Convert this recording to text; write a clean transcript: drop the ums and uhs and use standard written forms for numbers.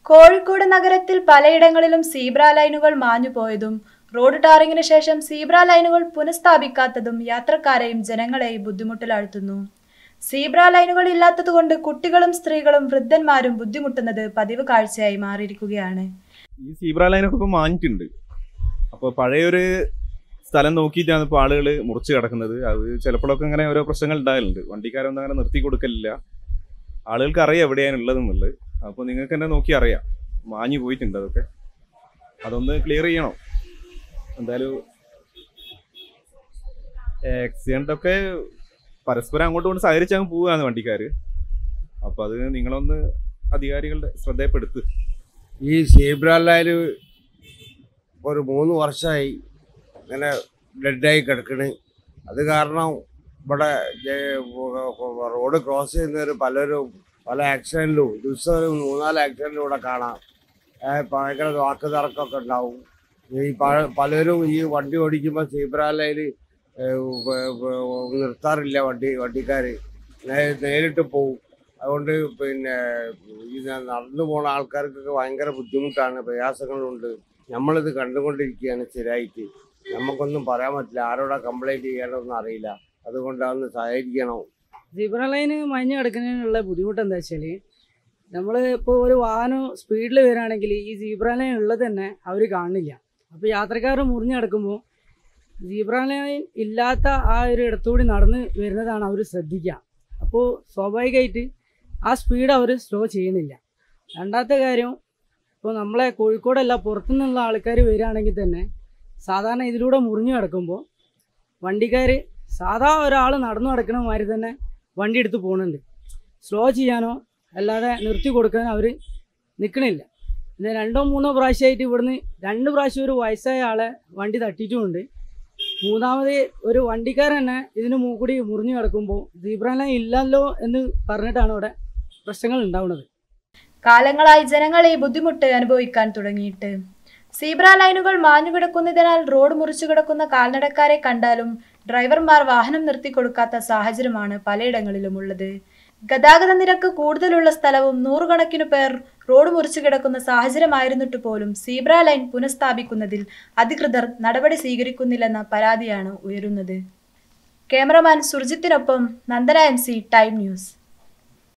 കോഴിക്കോട് നഗരത്തിൽ പലയിടങ്ങളിലും സീബ്ര ലൈനുകൾ മാഞ്ഞുപോയതും റോഡ് ടാറിങ്ങിന് ശേഷം സീബ്ര ലൈനുകൾ പുനഃസ്ഥാപിക്കാത്തതും യാത്രക്കാരെയും ജനങ്ങളെയും ബുദ്ധിമുട്ടിലാഴ്ത്തുന്നു. സീബ്ര ലൈനുകൾ ഇല്ലാത്തതുകൊണ്ട് കുട്ടികളും സ്ത്രീകളും വൃദ്ധന്മാരും ബുദ്ധിമുട്ടുന്നത് പതിവ് കാഴ്ചയായി മാറിയിരിക്കുകയാണ്. ഈ സീബ്ര ലൈനൊക്കെ ഇപ്പോൾ മാഞ്ഞിട്ടുണ്ട്. അപ്പോൾ പഴയൊരു സ്ഥലം നോക്കിയിട്ടാണ് ഇപ്പോൾ ആളുകൾ മുറിച്ച് കിടക്കുന്നത്. അത് ചിലപ്പോഴൊക്കെ ഇങ്ങനെ ഓരോ പ്രശ്നങ്ങൾ ഉണ്ടാകലുണ്ട്. വണ്ടിക്കാരൊന്നും അങ്ങനെ നിർത്തി കൊടുക്കലില്ല. ആളുകൾക്ക് അറിയാം എവിടെയാണ് ഉള്ളതെന്നുള്ളത്. അപ്പോൾ നിങ്ങൾക്ക് തന്നെ നോക്കി അറിയാം, മാഞ്ഞു പോയിട്ടുണ്ട്. അതൊന്ന് ക്ലിയർ ചെയ്യണം. എന്തായാലും ആക്സിഡൻ്റൊക്കെ പരസ്പരം അങ്ങോട്ടും കൊണ്ട് സഹകരിച്ചങ്ങ് പോവുകയാണ് വണ്ടിക്കാർ. അപ്പോൾ അത് നിങ്ങളൊന്ന് അധികാരികളുടെ ശ്രദ്ധയപ്പെടുത്ത്. ഈ സീബ്ര ലൈൻ ഒരു 3 വർഷമായി ഇങ്ങനെ ഡെഡായി കിടക്കണ്. അത് കാരണം ഇവിടെ റോഡ് ക്രോസ് ചെയ്യുന്നവർ പലരും പല ആക്സിഡൻറ്റിലും ദിവസം 3-4 ആക്സിഡൻറ്റിലും ഇവിടെ കാണാം. ഭയങ്കര വാക്ക് തർക്കമൊക്കെ ഉണ്ടാവും. ഈ പലരും ഈ വണ്ടി ഓടിക്കുമ്പോൾ സീബ്ര ലൈൻ നിർത്താറില്ല. വണ്ടിക്കാർ നേരിട്ട് പോവും. അതുകൊണ്ട് പിന്നെ ഈ നടന്നു പോകുന്ന ആൾക്കാർക്കൊക്കെ ഭയങ്കര ബുദ്ധിമുട്ടാണ്, പ്രയാസങ്ങളുണ്ട്. നമ്മളിത് കണ്ടുകൊണ്ടിരിക്കുകയാണ് സ്ഥിരമായിട്ട്. നമുക്കൊന്നും പറയാൻ പറ്റില്ല, ആരോടാ കംപ്ലൈൻറ്റ് ചെയ്യാനൊന്നും അറിയില്ല. അതുകൊണ്ട് അതൊന്ന് സഹകരിക്കണം. സീബ്ര ലൈന് മഞ്ഞ് കിടക്കുന്നതിനുള്ള ബുദ്ധിമുട്ട് എന്താ വെച്ചാൽ, നമ്മൾ ഇപ്പോൾ ഒരു വാഹനം സ്പീഡിൽ വരികയാണെങ്കിൽ ഈ സീബ്ര ലൈൻ ഉള്ളത് തന്നെ അവർ കാണില്ല. അപ്പോൾ യാത്രക്കാർ മുറിഞ്ഞ് കിടക്കുമ്പോൾ സീബ്ര ലൈൻ ഇല്ലാത്ത ആ ഒരു ഇടത്തുകൂടി നടന്ന് വരുന്നതാണ് അവർ ശ്രദ്ധിക്കുക. അപ്പോൾ സ്വാഭാവികമായിട്ട് ആ സ്പീഡ് അവർ സ്ലോ ചെയ്യുന്നില്ല. രണ്ടാമത്തെ കാര്യം, ഇപ്പോൾ നമ്മളെ കോഴിക്കോടല്ല പുറത്തുനിന്നുള്ള ആൾക്കാർ വരികയാണെങ്കിൽ തന്നെ സാധാരണ ഇതിലൂടെ മുറിഞ്ഞു കിടക്കുമ്പോൾ വണ്ടിക്കാർ സാധാ ഒരാൾ നടന്നു നടക്കുന്ന മാതിരി തന്നെ വണ്ടി എടുത്ത് പോകുന്നുണ്ട്. സ്ലോ ചെയ്യാനോ അല്ലാതെ നിർത്തി കൊടുക്കാനോ അവർ നിൽക്കണില്ല. പിന്നെ 2-3 പ്രാവശ്യമായിട്ട് ഇവിടുന്ന് 2 പ്രാവശ്യം ഒരു വയസ്സായ ആളെ വണ്ടി തട്ടിയിട്ടുമുണ്ട്. മൂന്നാമത് ഒരു വണ്ടിക്കാരൻ തന്നെ ഇതിന് കൂടി മുറിഞ്ഞു കിടക്കുമ്പോൾ സീബ്ര ലൈൻ ഇല്ലല്ലോ എന്ന് പറഞ്ഞിട്ടാണ് ഇവിടെ പ്രശ്നങ്ങൾ ഉണ്ടാവുന്നത്. കാലങ്ങളായി ജനങ്ങൾ ഈ ബുദ്ധിമുട്ട് അനുഭവിക്കാൻ തുടങ്ങിയിട്ട്. സീബ്ര ലൈനുകൾ മാഞ്ഞുകിടക്കുന്നതിനാൽ റോഡ് മുറിച്ചു കിടക്കുന്ന കാൽനടക്കാരെ കണ്ടാലും ഡ്രൈവർമാർ വാഹനം നിർത്തിക്കൊടുക്കാത്ത സാഹചര്യമാണ് പലയിടങ്ങളിലും ഉള്ളത്. ഗതാഗത നിരക്ക് കൂടുതലുള്ള സ്ഥലവും 100 കണക്കിനു പേർ റോഡ് മുറിച്ചു കിടക്കുന്ന സാഹചര്യമായിരുന്നിട്ട് പോലും സീബ്ര ലൈൻ പുനഃസ്ഥാപിക്കുന്നതിൽ അധികൃതർ നടപടി സ്വീകരിക്കുന്നില്ലെന്ന പരാതിയാണ് ഉയരുന്നത്. ക്യാമറമാൻ സുർജിത്തിനൊപ്പം നന്ദന MC, ടൈം ന്യൂസ്.